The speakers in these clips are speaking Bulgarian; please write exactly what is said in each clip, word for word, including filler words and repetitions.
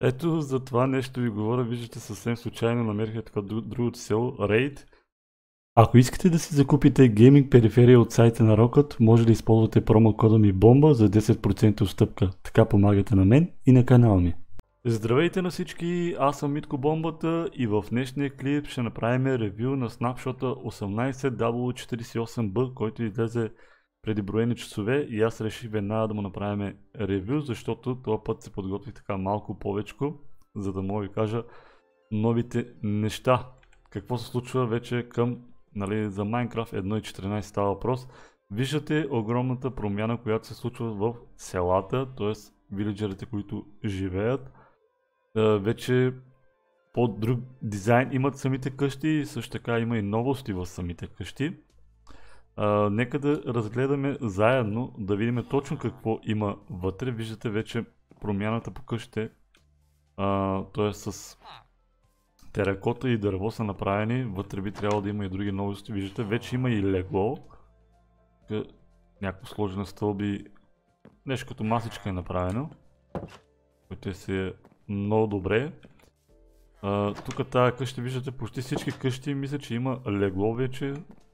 Ето за това нещо ви говоря, виждате съвсем случайно намерих така другото село, Raid. Ако искате да си закупите гейминг периферия от сайта на Rocket, може да използвате промокода ми Бомба за десет процента отстъпка. Така помагате на мен и на канала ми. Здравейте на всички, аз съм Митко Бомбата и в днешния клип ще направим ревю на снапшота осемнайсет дабъл ю четирийсет и осем би, който излезе преди броени часове и аз реших веднага да му направим ревю, защото този път се подготвих така малко повечко, за да мога да ви кажа новите неща. Какво се случва вече към, нали, за Minecraft едно точка четиринайсет става въпрос. Виждате огромната промяна, която се случва в селата, т.е. вилиджерите, които живеят. Вече по-друг дизайн имат самите къщи, също така има и новости в самите къщи. Uh, нека да разгледаме заедно, да видим точно какво има вътре. Виждате вече промяната по къщите, uh, т.е. с теракота и дърво са направени. Вътре би трябвало да има и други новости. Виждате, вече има и легло. Някакво сложено стълби, нещо като масичка е направено, което си е много добре. Uh, тук тази къща, виждате, почти всички къщи, мисля, че има легло вече.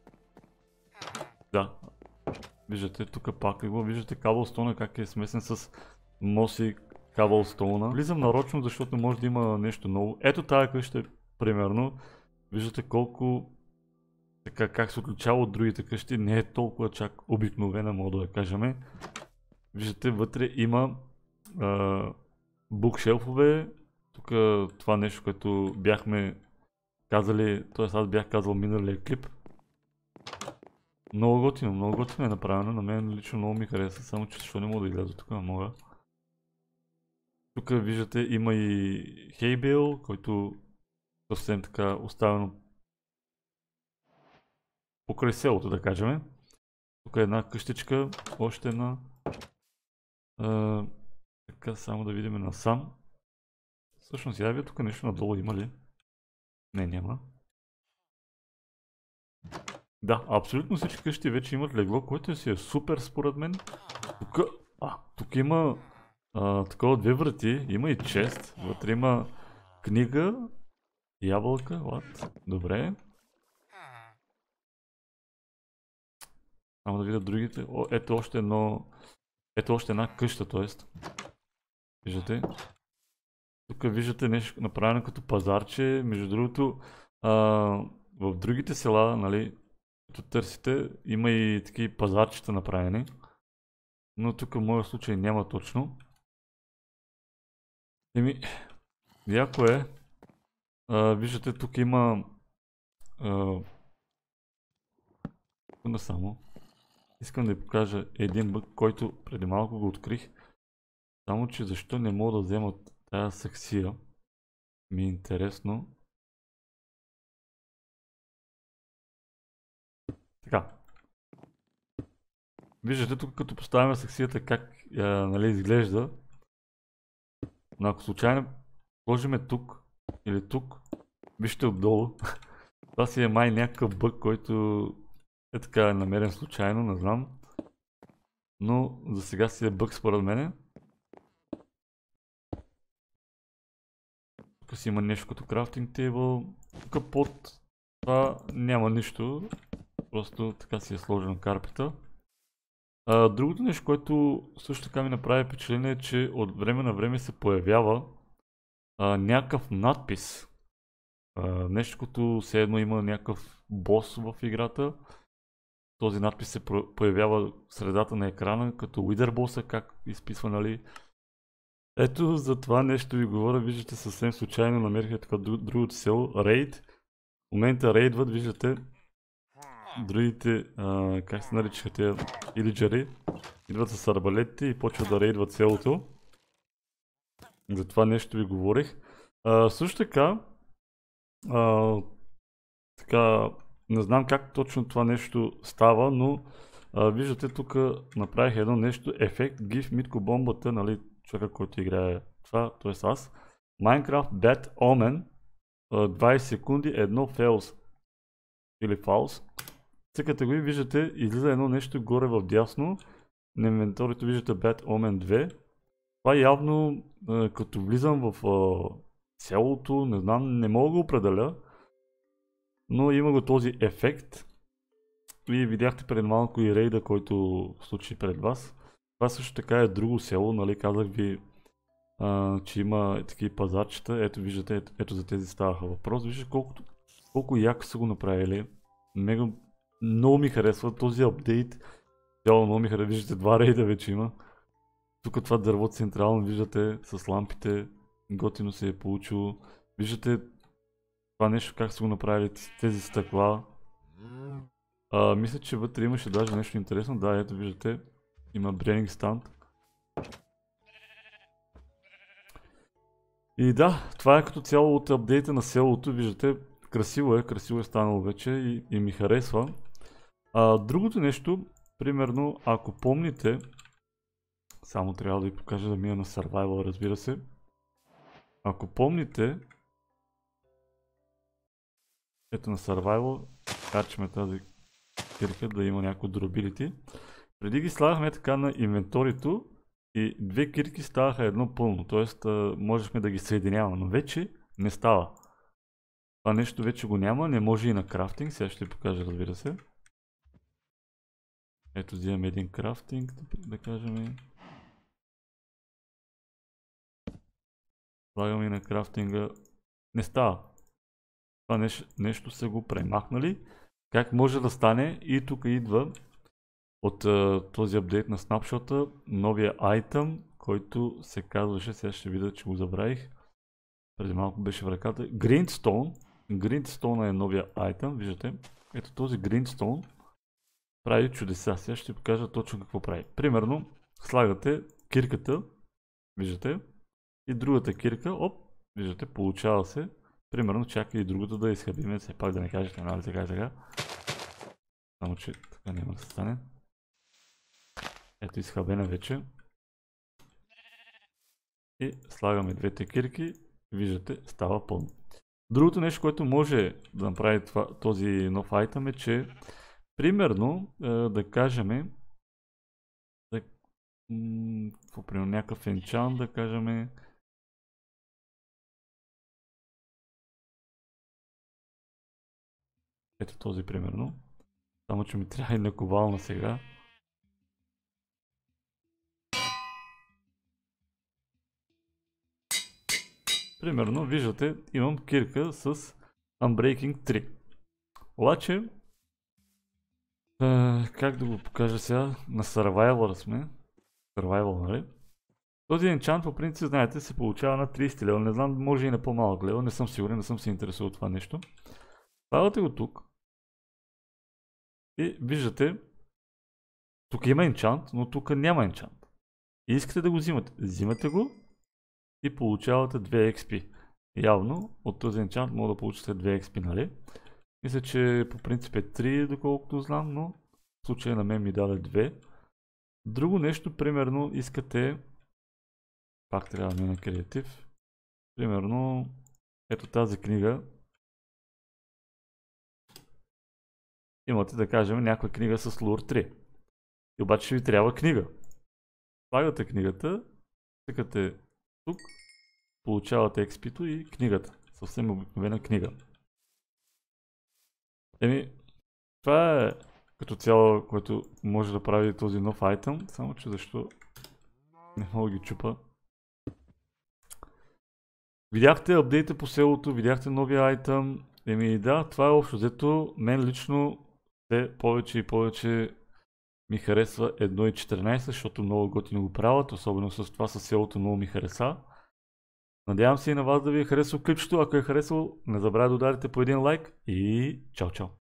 Да, виждате тук пак легло, виждате каблстоуна как е смесен с моси каблстоуна. Влизам нарочно, защото може да има нещо ново. Ето тази къща, примерно, виждате колко, така как се отличава от другите къщи, не е толкова чак обикновена, мога да кажем. Виждате, вътре има букшелфове, тук това нещо, което бяхме казали, т.е. аз бях казал миналия клип. Много готино, много готино е направено, на мен лично много ми хареса, само че защо не мога да изляза тук, мога. Тук виждате има и хейбейл, който съвсем така оставено покрай селото, да кажем. Тук е една къщичка, още една. А, така, само да видим насам. Всъщност явя тук нещо надолу има ли? Не, няма. Да, абсолютно всички къщи вече имат легло, което си е супер според мен. Тук, а, тук има а, такова две врати, има и чест, вътре има книга, ябълка, what? Добре. Само да видя другите. О, ето още едно, ето още една къща, т.е. Виждате? Тук виждате нещо направено като пазарче, между другото а, в другите села, нали, като търсите, има и такива пазарчета направени, но тук в моя случай няма точно. Еми, яко е. А, виждате, тук има секунда само. Искам да ви покажа един бъг, който преди малко го открих. Само че защо не мога да взема тази секция, ми е интересно. Така. Виждате тук, като поставяме секцията как а, нали, изглежда. Но ако случайно сложиме тук или тук, вижте отдолу. Това си е май някакъв бъг, който е така намерен случайно, не знам. Но за сега си е бъг според мене. Тук си има нещо като крафтинг тейбъл. Тук под това няма нищо. Просто така си е сложено карпета. А, другото нещо, което също така ми направи впечатление е, че от време на време се появява а, някакъв надпис. А, нещо като все едно има някакъв бос в играта. Този надпис се появява в средата на екрана, като Wither Boss, как изписва, нали. Ето за това нещо ви говоря, виждате съвсем случайно намерих така другото село, Raid. В момента рейдват, виждате другите, а, как се наричаха тези вилиджери, идват с арбалетите и почват да рейдват селото. За това нещо ви говорих. А, също така, а, така, не знам как точно това нещо става, но а, виждате тук направих едно нещо, ефект, GIF Митко Бомбата, нали, човека, който играе това, т.е. аз. Minecraft Bad Omen, двайсет секунди, едно fails или false. Цъкате го и виждате, излиза едно нещо горе в дясно. На инвентарито виждате Bad Omen две. Това явно, а, като влизам в а, селото, не знам, не мога да го определя, но има го този ефект. И видяхте пред малко и рейда, който случи пред вас. Това също така е друго село, нали, казах ви, а, че има такива пазарчета. Ето виждате, ето, ето за тези ставаха въпрос. Виждате колко, колко яко са го направили. Мега, много ми харесва този апдейт. Цяло много ми харесва, виждате два рейда вече има. Тук това дърво централно, виждате с лампите, готино се е получило. Виждате това нещо как са го направили, тези стъкла. А, мисля, че вътре имаше даже нещо интересно. Да, ето виждате, има бренинг станд. И да, това е като цяло от апдейта на селото. Виждате, красиво е, красиво е станало вече и, и ми харесва. А, другото нещо, примерно, ако помните, само трябва да ви покажа да мина на Survival, разбира се. Ако помните, ето на Survival, качваме тази кирка да има някои durability. Преди ги слагахме така на инвенторито и две кирки ставаха едно пълно, т.е. можехме да ги съединяваме, но вече не става. Това нещо вече го няма, не може и на крафтинг, сега ще ви покажа, разбира се. Ето взимаме един крафтинг, да кажем. Слагаме и на крафтинга. Не става. Това нещо, нещо са го премахнали. Как може да стане? И тук идва от uh, този апдейт на снапшота новия айтъм, който се казваше, сега ще видя, че го забравих. Преди малко беше в ръката. Grindstone. Grindstone е новия айтъм, виждате. Ето този Grindstone прави чудеса. Сега ще ви покажа точно какво прави. Примерно, слагате кирката, виждате, и другата кирка, оп, виждате, получава се. Примерно, чака и другата да изхабиме, все пак да не кажете, нали така и така. Само че така няма да стане. Ето изхабена вече. И слагаме двете кирки, виждате, става пълно. Другото нещо, което може да направи това, този нов айтъм е, че примерно, е, да кажем, да, м- примерно някакъв енчант, да кажем, ето този примерно, само че ми трябва и наковална сега. Примерно, виждате, имам кирка с Unbreaking три. Обаче, а, как да го покажа сега, на Survivor сме, Survival, нали? Този енчант по принцип, знаете, се получава на трийсет лева, не знам, може и на по-малък лева, не съм сигурен, не съм се интересувал от това нещо. Слагате го тук и виждате, тук има енчант, но тук няма енчант. И искате да го взимате. Взимате го и получавате две екс пи. Явно от този енчант мога да получите две екс пи, нали? Мисля, че по принцип е три, доколкото знам, но в случая на мен ми даде две. Друго нещо, примерно, искате, пак трябва да мина креатив, примерно, ето тази книга. Имате, да кажем, някаква книга с лур три. И обаче ще ви трябва книга. Слагате книгата, цъкате тук, получавате екс пи-то и книгата. Съвсем обикновена книга. Еми, това е като цяло, което може да прави този нов айтъм, само че защо не мога да ги чупа. Видяхте апдейта по селото, видяхте новия айтъм. Еми да, това е общо взето. Мен лично все повече и повече ми харесва едно и четиринайсет, защото много готино го правят, особено с това със селото много ми хареса. Надявам се и на вас да ви е харесало клипчето. Ако е харесало, не забравяйте да ударите по един лайк и чао чао!